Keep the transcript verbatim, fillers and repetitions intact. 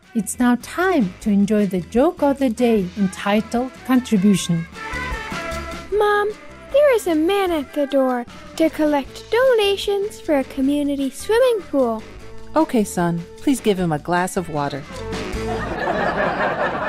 It's now time to enjoy the joke of the day entitled Contribution. Mom, there is a man at the door to collect donations for a community swimming pool. Okay, son, please give him a glass of water.